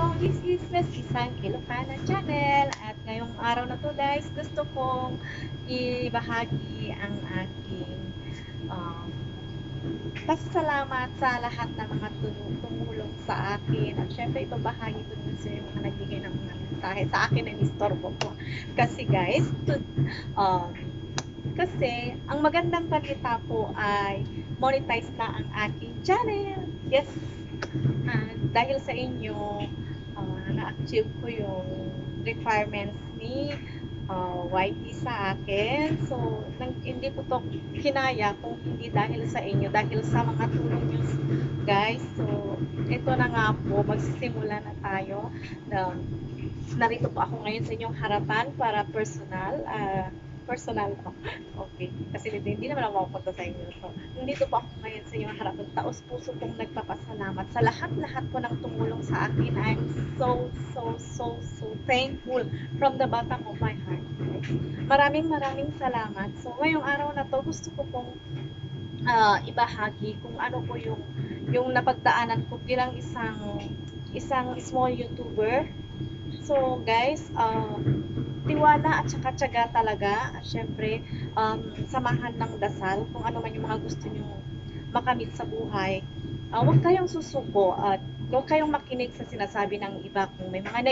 This is Leslie Sang Ilocana Channel at ngayong araw na to guys, gusto kong ibahagi ang aking um, pasasalamat sa lahat ng mga tumulong sa akin at syempre ibabahagi ko din sa mga nagbigay ng mga mensahe sa akin na nistorbo ko. Kasi guys, um, kasi ang magandang balita po ay monetize na ang aking channel. Yes, dahil sa inyo, na-achieve ko yung requirements ni YT sa akin. So, hindi ko to kinaya kung hindi dahil sa inyo, dahil sa mga tulong nyo guys. So, ito na nga po, magsisimula na tayo. Narito po ako ngayon sa inyong harapan para personal po. Okay. Kasi hindi naman ako mapunta sa inyo. So, nandito po ako ngayon sa inyong harapan. Taos puso kong nagpapasalamat sa lahat-lahat po ng tumulong sa akin. I'm so thankful from the bottom of my heart. Maraming salamat. So, ngayong araw na to, gusto ko pong ibahagi kung ano po yung napagdaanan ko bilang isang small YouTuber. So, guys, tiwala at saka tiyaga talaga. At syempre, samahan ng dasal kung ano man yung mga gusto nyo makamit sa buhay. Huwag kayong susuko at huwag kayong makinig sa sinasabi ng iba kung may mga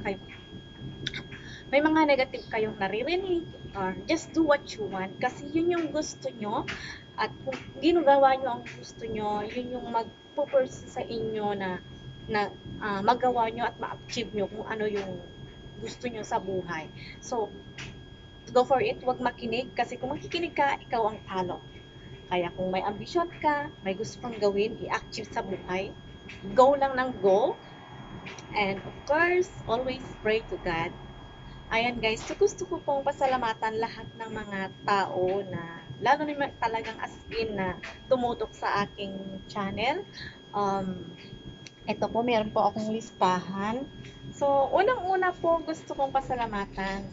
negative kayong naririnig, or just do what you want kasi yun yung gusto nyo at kung ginagawa nyo ang gusto nyo, yun yung magpo-pursue sa inyo na magawa nyo at ma-achieve nyo kung ano yung gusto nyo sa buhay. So, go for it, huwag makinig kasi kung makikinig ka, ikaw ang talo. Kaya kung may ambisyon ka, may gusto kang gawin, i-achieve sa buhay, go lang ng go. And of course, always pray to God. Ayan guys, so gusto ko pong pasalamatan lahat ng mga tao na lalo naman talagang as in na tumutok sa aking channel. Ito po, meron po akong listahan. So, unang-una po gusto kong pasalamatan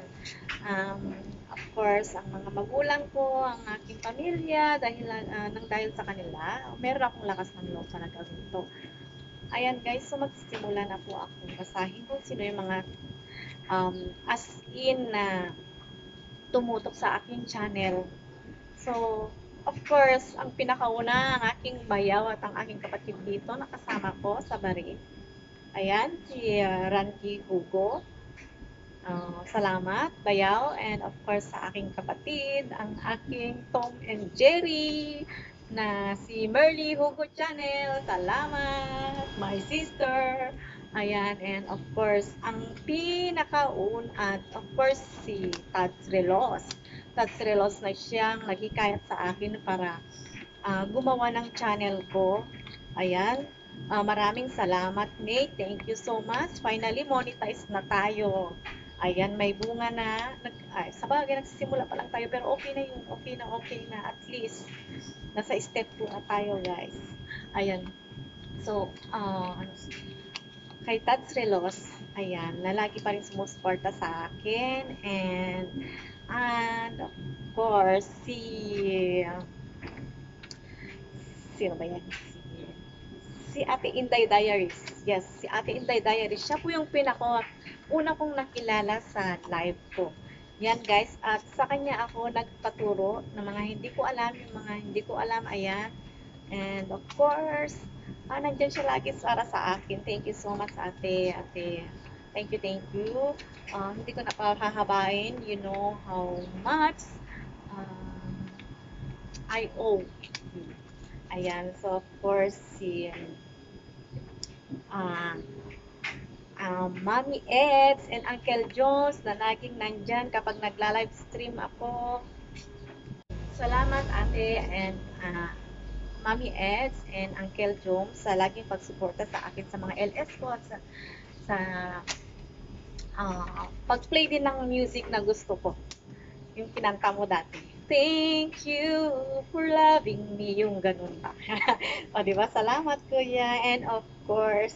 of course, ang mga magulang ko, ang aking pamilya, dahil sa kanila, meron akong lakas ng loob sa nagawin ito. Ayan guys, so magsisimula na po akong basahin kung sino yung mga as in na tumutok sa aking channel. So, of course, ang pinakauna, ang aking bayaw at ang aking kapatid dito, nakasama ko sa bari. Ayan, si Ranky Hugo. Salamat, bayaw. And of course, sa aking kapatid, ang aking Tom and Jerry, na si Merly Hugo Channel. Salamat, my sister. Ayan, and of course, ang at of course, si Tats Relos. Tats Relos na siyang naghikayat sa akin para gumawa ng channel ko. Ayan, maraming salamat, Nate. Thank you so much. Finally, monetize na tayo. Ayan, may bunga na. Sa bagay, nagsisimula pa lang tayo, pero okay na yun. Okay na. At least, nasa step 2 na tayo, guys. Ayan. So, kay Tats Relos, ayan, na lagi pa rin sumusuporta sa akin. And of course, sino ba yan? Si Ate Inday Diaries. Yes, si Ate Inday Diaries. Siya po yung una kong nakilala sa live ko. Yan guys, at sa kanya ako nagpaturo ng mga hindi ko alam, ayan. And of course, nandyan siya lagi para sa akin. Thank you so much, ate. Thank you. Hindi ko na pahahabain. You know how much I owe you. Ayan. So, of course, si Mommy Eds and Uncle Jones na laging nandyan kapag nagla-live stream ako. Salamat, ate, and Mommy Eds and Uncle Jones sa laging pagsuporta sa akin sa mga LS ko at sa pag-play din ng music na gusto ko. Yung kinanta mo dati. Thank you for loving me. Yung ganun ba? O, diba? Salamat, kuya. And of course,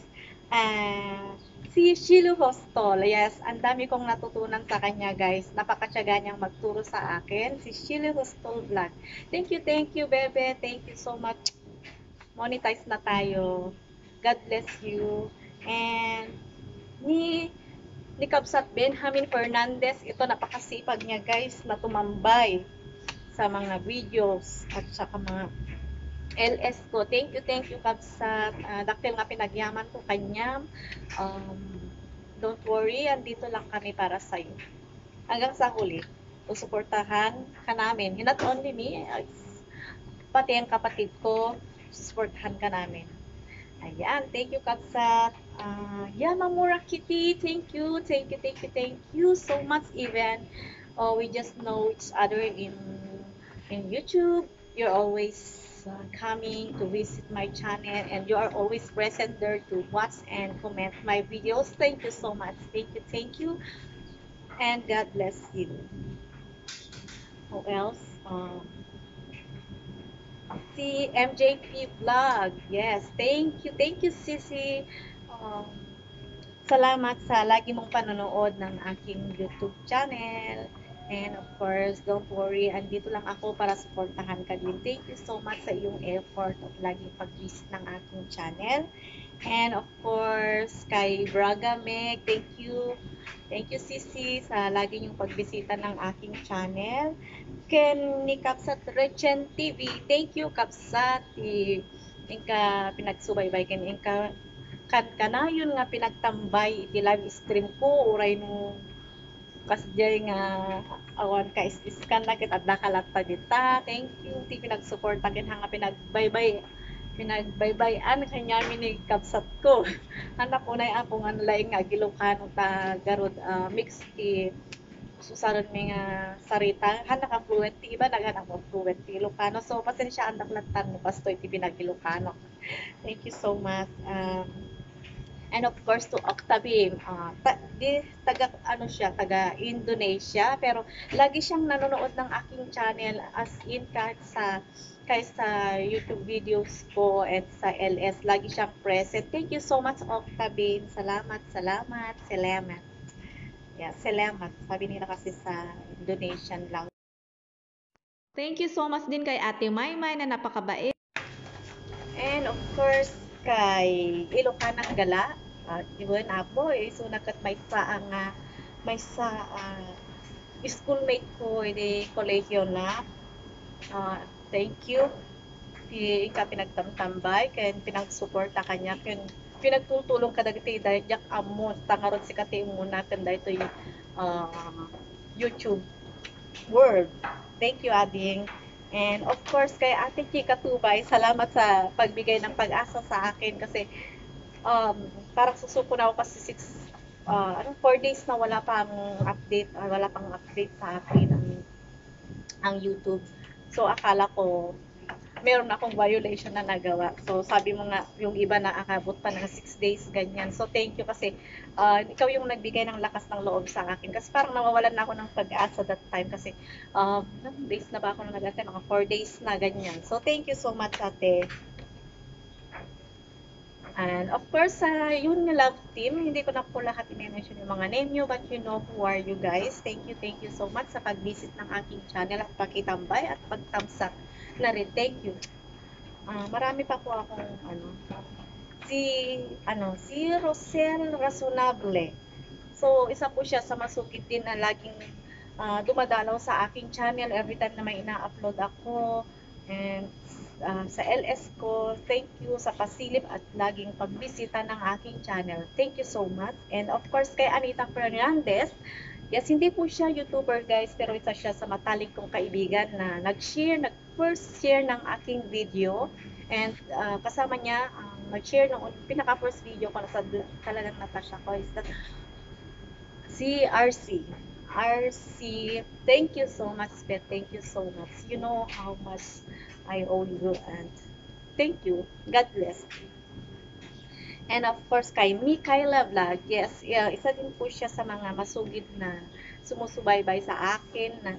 si Shilu Hostol. Yes, ang dami kong natutunan sa kanya, guys. Napakatyaga niyang magturo sa akin. Si Shilu Hostol Vlog. Thank you, bebe. Thank you so much. Monetize na tayo. God bless you. And ni Kabsat Benjamin Fernandez, ito napakasipag niya guys na tumambay sa mga videos at saka mga LS ko. Thank you Kabsat. Daktil nga pinagyaman ko kanya. Don't worry, andito lang kami para sa'yo. Hanggang sa huli, susuportahan ka namin. Not only me, pati ang kapatid ko, susuportahan ka namin. Ayan, thank you Kapsat. Yamamura Kitty, thank you so much even. We just know each other in YouTube. You're always coming to visit my channel and you are always present there to watch and comment my videos. Thank you so much. Thank you. And God bless you. Who else? Si MJP Vlog. Yes, thank you Sisi. Um, Salamat sa lagi mong panonood ng aking YouTube channel. And of course, don't worry, andito lang ako para suportahan ka din. Thank you so much sa iyong effort at lagi pag-visit ng aking channel. And of course, kay Braga Meg, thank you. Thank you Sisi sa lagi niyong pagbisita ng aking channel. Ken ni Kapsat Rechen TV, thank you Kapsat. Ingka pinagsubaybay ken ingka kanayon nga pinagtambay iti live stream ko uray no kasjay nga awan ka iskan na kit adda kalatta dita. Thank you ti pinagsuporta ken nga pinagbaybayan kanya ni Kapsat ko. Anak ko na ako nga laing nga Ilocano ta garod mix ti susaran mi nga sarita hanak ang fluent ti iba naghanak mo fluent ti Ilocano, so pasensya andak latan mo pasto iti pinag Ilocano. Thank you so much. And of course to Octavim, taga ano siya, taga Indonesia, pero lagi siyang nanonood ng aking channel as in kahit sa YouTube videos ko at sa LS, lagi siyang present. Thank you so much Octavim. Salamat. Yeah, salamat. Sabi nila kasi sa Indonesian lang. Thank you so much din kay Ate Maymay na napakabait. And of course, kay Ilocanang Gala, yun apo, so nakat may sa schoolmate ko, di kolehiyo na. Thank you. Di ka pinagtamtambay, kaya pinagsuporta kanya, kaya pinagtutulong ka dagiti dahil jak amon, tangarot si kati muna, kanda ito yung YouTube world. Thank you, Ading. And of course, kay Ate Chika Tubay, salamat sa pagbigay ng pag-asa sa akin kasi parang susuko na ako kasi 4 days na wala pang update sa akin ang YouTube. So akala ko meron akong violation na nagawa. So sabi mo nga yung iba na akabot pa ng 6 days ganyan. So thank you kasi ikaw yung nagbigay ng lakas ng loob sa akin kasi parang nawawalan na ako ng pag-asa that time kasi days na ba ako na nag-attend, mga 4 days na ganyan. So thank you so much ate. And of course, yun nga love team, hindi ko na po lahat i-mention yung mga name nyo, but you know who are you guys. Thank you so much sa pag-visit ng aking channel at pakitambay at pagtamsak na rin. Thank you. Marami pa po akong si Rosel Razonable. So, isa po siya sa masukit din na laging dumadalaw sa aking channel every time na may ina-upload ako. And sa LS ko, thank you sa pasilip at laging pagbisita ng aking channel. Thank you so much. And of course, kay Anita Fernandez, yes, hindi po siya YouTuber guys, pero isa siya sa matalik kong kaibigan na nag-first share ng aking video. And kasama niya, nag-share ng pinaka-first video ko na sa talagang Natasha ko is that si RC. RC, thank you so much, Pet. Thank you so much. You know how much I owe you and thank you. God bless. And of course, kay Mikaela Vlog, yes, isa din po siya sa mga masugid na sumusubaybay sa akin na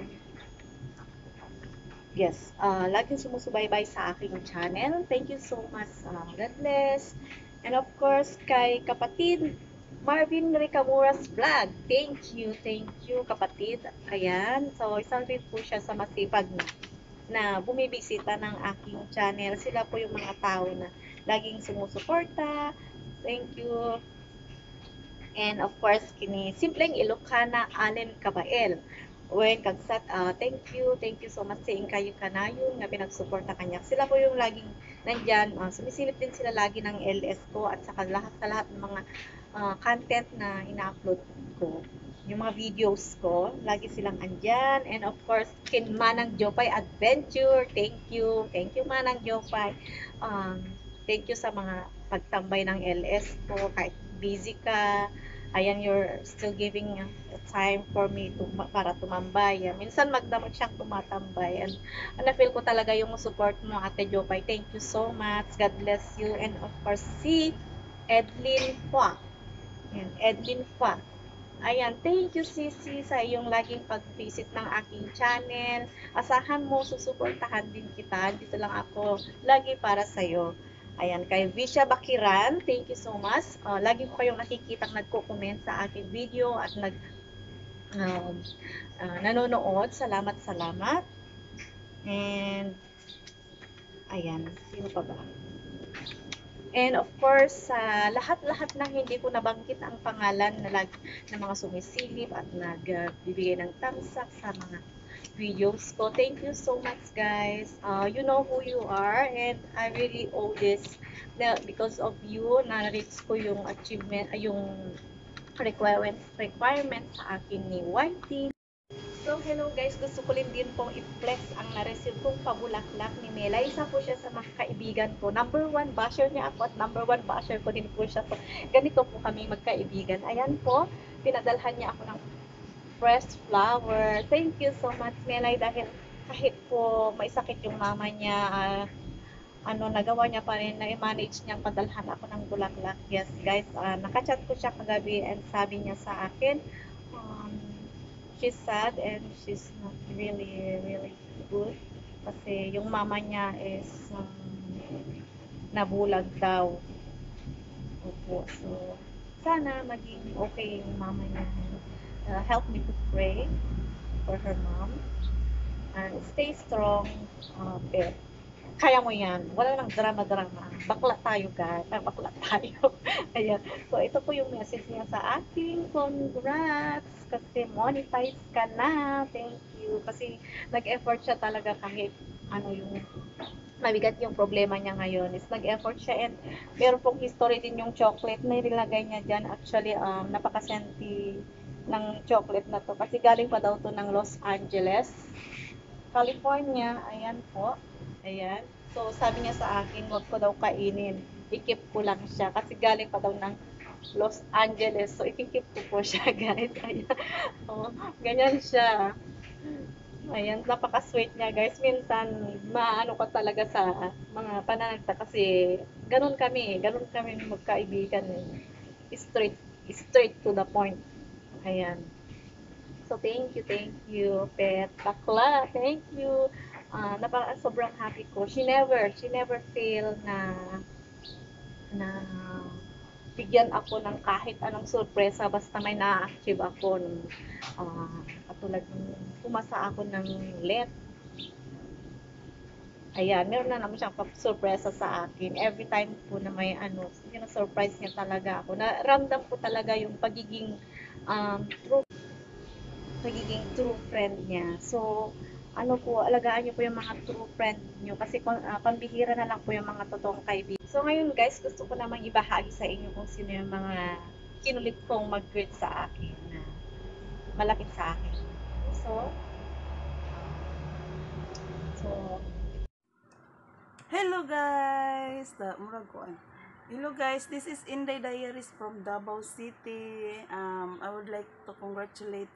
laging sumusubaybay sa aking channel. Thank you so much. God bless. And of course, kay kapatid Marvin Ricamura's Vlog. Thank you kapatid. Ayan, so isa rin po siya sa masipag na bumibisita ng aking channel. Sila po yung mga tao na laging sumusuporta, Thank you. And of course, kini simpleng Ilocana Allen Kabael. When kagsat, thank you so much sa kayo kanayon nga pinagsuporta kanya. Sila po yung laging nandyan, sumisilip din sila lagi ng LS ko at saka lahat sa lahat ng mga content na ina-upload ko. Yung mga videos ko, lagi silang andyan. And of course, kin Manang Jopay Adventure, thank you. Thank you Manang Jopay. Thank you sa mga pagtambay ng LS ko, kahit busy ka, ayan, you're still giving time for me para tumambay. Minsan magdamot siyang tumatambay. And na-feel ko talaga yung support mo, Ate Jopay. Thank you so much. God bless you. And of course, si Edlin Hua. Ayan, Edlin Hua. Ayan, thank you Sisi sa iyong laging pag-visit ng aking channel. Asahan mo, susuportahan din kita. Dito lang ako, lagi para sa'yo. Ayan, kay Visha Bakiran, thank you so much. Lagi ko kayong nakikitang nagko-comment sa aking video at nanonood. Salamat, salamat. And, ayan, sino pa ba? And of course, sa lahat-lahat na hindi ko nabanggit ang pangalan ng mga sumisilip at nagbibigay ng thumbs up sa mga videos ko. Thank you so much, guys. You know who you are, and I really owe this because of you. Na-reach ko yung achievement, yung requirement sa akin ni YT. So, hello guys, gusto ko din pong i-flex ang na-receive kong pabulaklak ni Mela. Isa po siya sa mga kaibigan ko. Number 1 basher niya ako at number 1 basher ko din po siya. So, ganito po kami magkaibigan. Ayan po, pinadalhan niya ako ng fresh flower. Thank you so much, Melay, dahil kahit po may sakit yung mama niya, nagawa niya pa rin na i-manage niyang padalhan ako ng bulaklak. Yes, guys, nakachat ko siya kagabi and sabi niya sa akin, she's sad and she's not really good kasi yung mama niya is nabulag daw. Opo. So, sana maging okay yung mama niya. Help me to pray for her mom. And stay strong, Beth. Kaya mo yan. Wala nang drama-drama. Bakla tayo, guys. Bakla tayo. Ayan. So, ito po yung message niya sa akin. Congrats! Kasi monetize ka na. Thank you. Kasi nag-effort siya talaga kahit yung mabigat yung problema niya ngayon. Is nag-effort siya and meron pong history din yung chocolate na nilagay niya dyan. Actually, napakasenti ng chocolate na to. Kasi galing pa daw to ng Los Angeles, California. Ayan po. Ayan. So, sabi niya sa akin, wag ko daw kainin. I-keep ko lang siya. Kasi galing pa daw ng Los Angeles. So, i-keep ko po siya, guys. Ayan. Oh, ganyan siya. Ayan, napaka-sweet niya, guys. Minsan, maano ka talaga sa mga pananagta kasi ganun kami magkaibigan. Straight to the point. Ayan. So, thank you, Pet Bakla. Thank you. Sobrang happy ko. She never feel na bigyan ako ng kahit anong sorpresa basta may na-achieve ako nung katulad nung pumasa ako ng let. Ayan, meron na naman siyang sorpresa sa akin. Every time po na may surprise niya talaga ako. Naramdam ko talaga yung pagiging true friend niya. So, alagaan niyo po yung mga true friend niyo kasi pambihira na lang po yung mga totoong kaibigan. So, ngayon guys, gusto ko namang ibahagi sa inyo kung sino yung mga kinulit kong mag-greet sa akin na malapit sa akin. So, Hello guys! Hello guys, this is Inday Diaries from Davao City. I would like to congratulate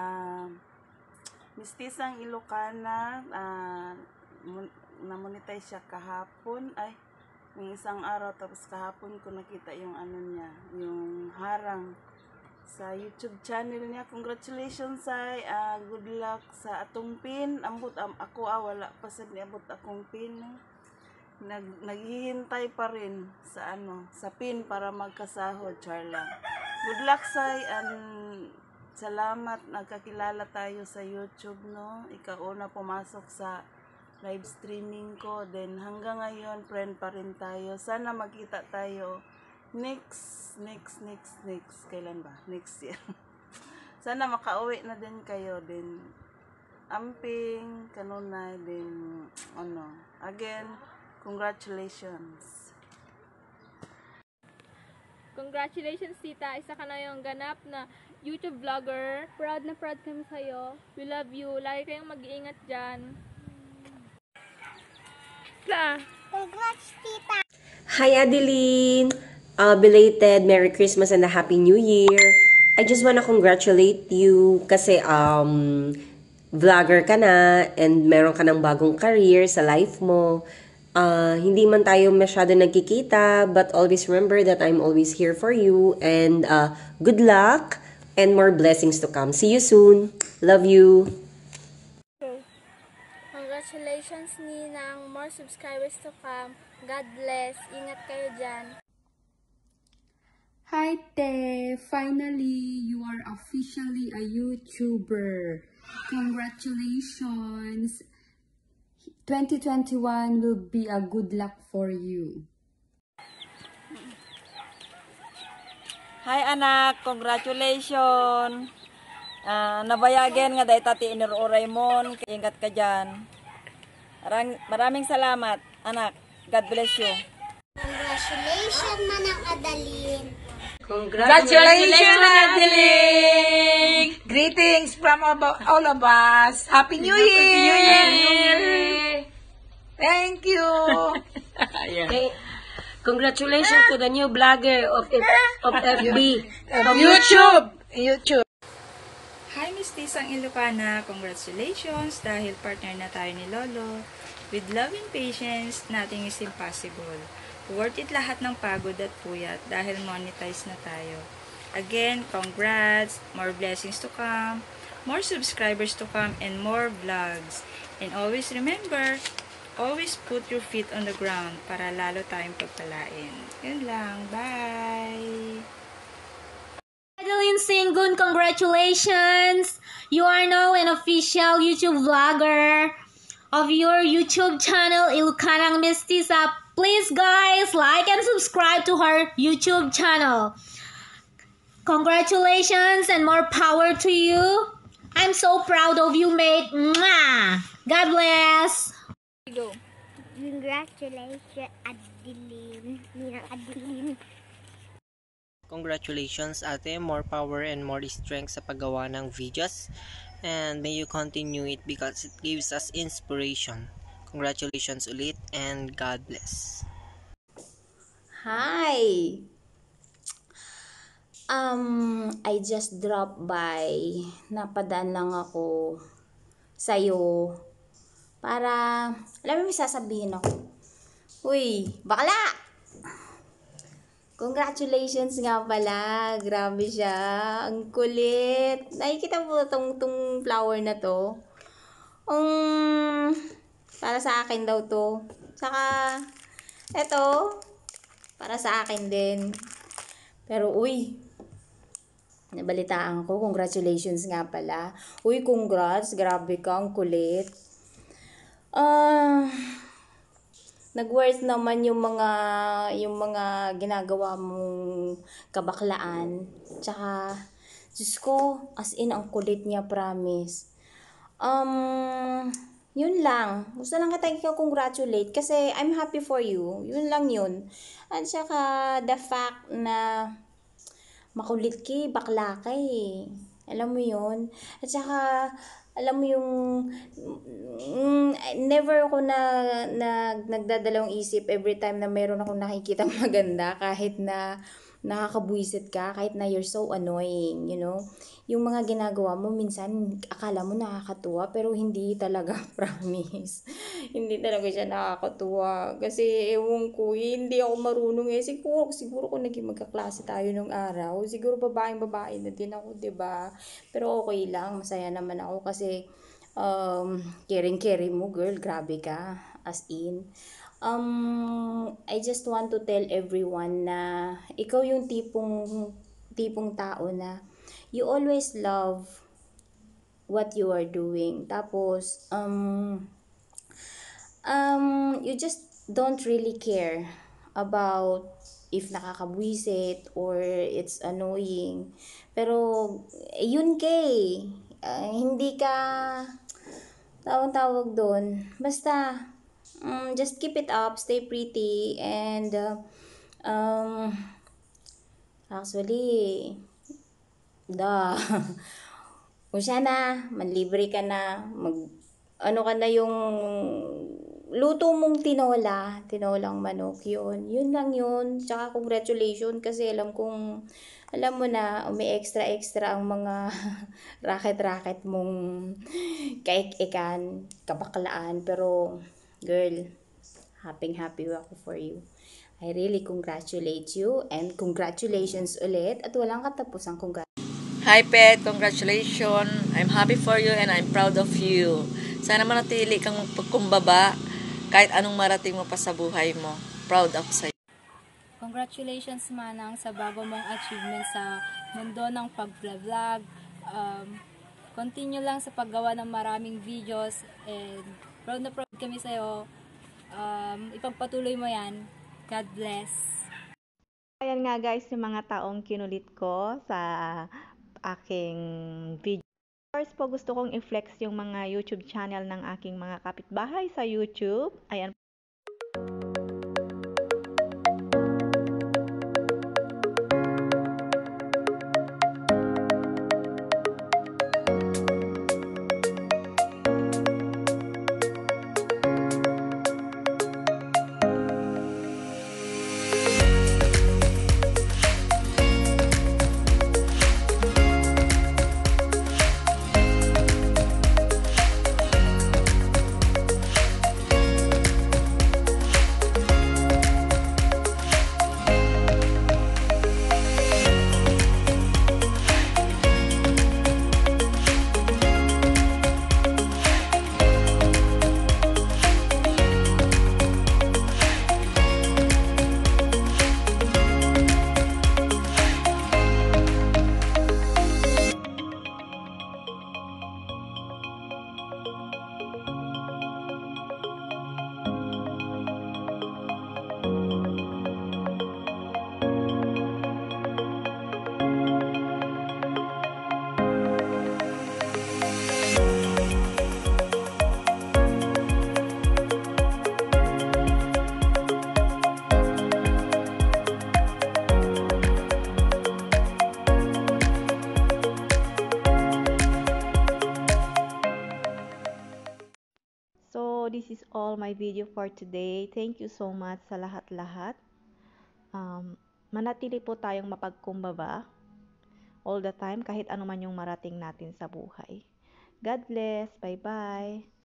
Miss Tisang Ilocana. Na-monetize siya kahapon. May isang araw tapos kahapon ko nakita yung niya, yung harang sa YouTube channel niya. Congratulations ay good luck sa atong pin. Ambot ako wala pa sad niabot akong pin. Naghihintay pa rin sa pin para magkasahod, Charla. Good luck, Sai, and salamat nagkakilala tayo sa YouTube, no? Ikaw una pumasok sa live streaming ko, then hanggang ngayon friend pa rin tayo. Sana magkita tayo next. Kailan ba? Next year. Sana makauwi na din kayo din. Amping, kanunay din, again, congratulations. Congratulations, tita. Isa ka na yung ganap na YouTube vlogger. Proud na proud kami sa'yo. We love you. Lagi kayong mag-iingat dyan. Congrats, tita. Hi, Adeline! Belated Merry Christmas and a Happy New Year! I just wanna congratulate you kasi vlogger ka na and meron ka ng bagong career sa life mo. Hindi man tayo masyado nagkikita, but always remember that I'm always here for you. And good luck and more blessings to come. See you soon. Love you. Congratulations, Ninang. More subscribers to come. God bless. Ingat kayo dyan. Hi, Te! Finally, you are officially a YouTuber. Congratulations! 2021 will be a good luck for you. Hi anak, congratulations! Nabayagan nga dahil tati iniruray mo, ingat ka dyan. Maraming salamat, anak. God bless you. Congratulations, Manang Adeline. Congratulations, Adeline! Greetings from all of us. Happy New Year! Thank you. Congratulations to the new blogger of FB. YouTube. Hi, Miss Tisang Ilocana! Congratulations dahil partner na tayo ni Lolo. With love and patience, nothing is impossible. Worth it lahat ng pagod at puyat dahil monetize na tayo. Again, congrats, more blessings to come, more subscribers to come, and more vlogs. And always remember, always put your feet on the ground para lalo tayong pagpalain. Yun lang. Bye! Adeline Singun, congratulations! You are now an official YouTube vlogger of your YouTube channel, Ilukanang Mestiza. Please guys, like and subscribe to her YouTube channel. Congratulations and more power to you. I'm so proud of you, mate. Mwah! God bless. Go. Congratulations, Adeline. Ninang Adeline. Congratulations, ate. More power and more strength sa paggawa ng videos. And may you continue it because it gives us inspiration. Congratulations ulit and God bless. Hi! I just dropped by. Napadaan lang ako sa'yo para, alam mo, may sasabihin ako. Uy, bakla! Congratulations nga pala. Grabe siya. Ang kulit. Nakikita mo tong flower na to? Para sa akin daw to. Saka, eto, para sa akin din. Pero, uy, nabalitaan ko. Congratulations nga pala. Uy, congrats. Grabe ka. Ang kulit. Nag-worth naman yung mga ginagawa mong kabaklaan. Tsaka, Diyos ko, as in, ang kulit niya, promise. Yun lang. Gusto lang kita i-congratulate kasi I'm happy for you. Yun lang yun. At saka, the fact na makulit ka, bakla ka eh. Alam mo yun? At saka, alam mo yung never ako nagdadalawang isip every time na meron akong nakikita maganda, kahit na nakakabuisit ka, kahit na you're so annoying, you know? Yung mga ginagawa mo, minsan akala mo nakakatuwa, pero hindi talaga, promise. Hindi talaga siya nakakatuwa. Kasi, ewan ko, hindi ako marunong eh. Siguro kung naging magkaklase tayo nung araw, siguro babae na din ako, 'di ba? Pero okay lang, masaya naman ako kasi caring mo, girl, grabe ka, as in. I just want to tell everyone na ikaw yung tipong tao na you always love what you are doing. Tapos, you just don't really care about if nakakabwisit or it's annoying. Pero, yun kay, hindi ka, tawag doon, basta, just keep it up, stay pretty, and, actually, kung siya na, manlibre ka na, ano ka na yung luto mong tinolang manok yun lang yun. Tsaka congratulations kasi alam mo na, extra ang mga racket mong kaik-ikan, kabaklaan. Pero, girl, happy ako for you. I really congratulate you and congratulations ulit at walang katapusang Hi Pet, congratulations. I'm happy for you and I'm proud of you. Sana manatili kang magpagkumbaba kahit anong marating mo pa sa buhay mo. Proud of sa'yo. Congratulations Manang sa bago mong achievement sa mundo ng pag-vlog. Continue lang sa paggawa ng maraming videos and proud na proud kami sa'yo. Ipagpatuloy mo yan. God bless. Ayan nga guys, yung mga taong kinulit ko sa aking video. First po, gusto kong i-flex yung mga YouTube channel ng aking mga kapitbahay sa YouTube. Ayan. This is all my video for today. Thank you so much sa lahat-lahat. Manatili po tayong mapagkumbaba all the time kahit ano man yung marating natin sa buhay. God bless. Bye-bye.